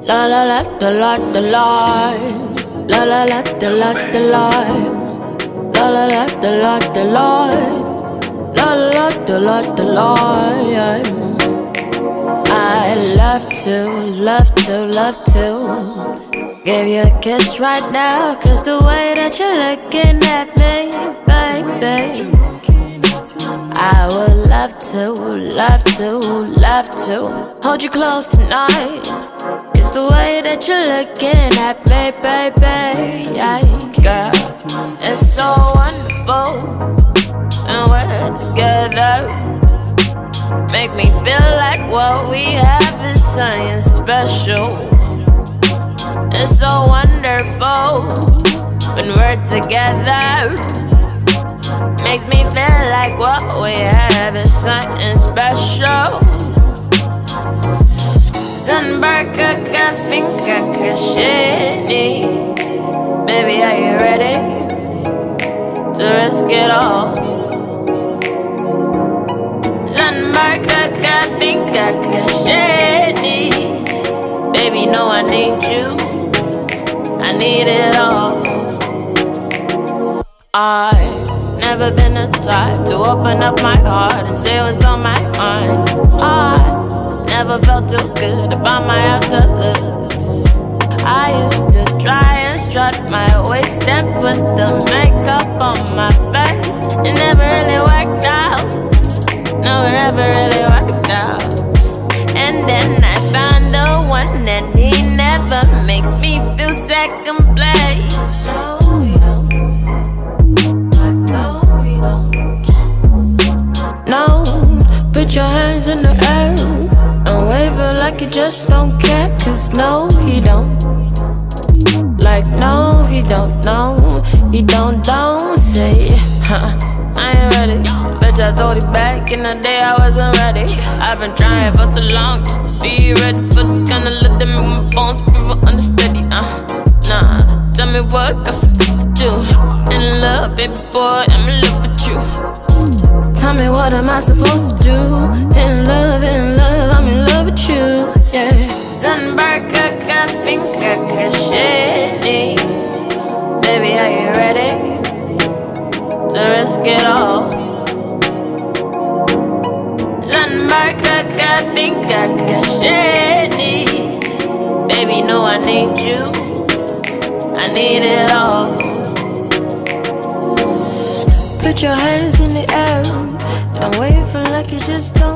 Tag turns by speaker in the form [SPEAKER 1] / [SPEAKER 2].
[SPEAKER 1] La la la la la la la. La la la la la la la. La la la la la la la. La la la la la la. I love to give you a kiss right now, 'cause the way that you're looking at me, baby, I would love to hold you close tonight. It's the way that you're looking at me, baby, yeah, girl, it's so wonderful, and we're together. Make me feel like what we have is something special. It's so wonderful when we're together. Makes me feel like what we have is something special. Sunburka kafinka kashini. Baby, are you ready to risk it all? Sunburka kafinka kashini. Baby, know I need you. I need it all. I've never been the type to open up my heart and say what's on my mind. I never felt too good about my after looks. I used to try and strut my waist and put the makeup on my face. It never really worked out. No, it never really worked out. And then I found the one and he never makes me feel second place. No, we don't. Like, no, we don't. No, put your hands in the air and wave it like you just don't care. 'Cause no, he don't. Like, no, he don't. No, he don't say, huh, I ain't ready. Bitch, I told you back in the day I wasn't ready. I've been trying for so long just to be ready for this kind of love that make my bones pivot understeady. Nah, tell me what I'm supposed to do. In love, baby boy, I'm in love with you. Tell me what am I supposed to do? In love, I'm in love with you. Yeah. Sunburka kafinka kashini. Baby, are you ready to risk it all? Sunburka kafinka kashini. Baby, know I need you. I need it all. Put your hands in the air and wave it like you just don't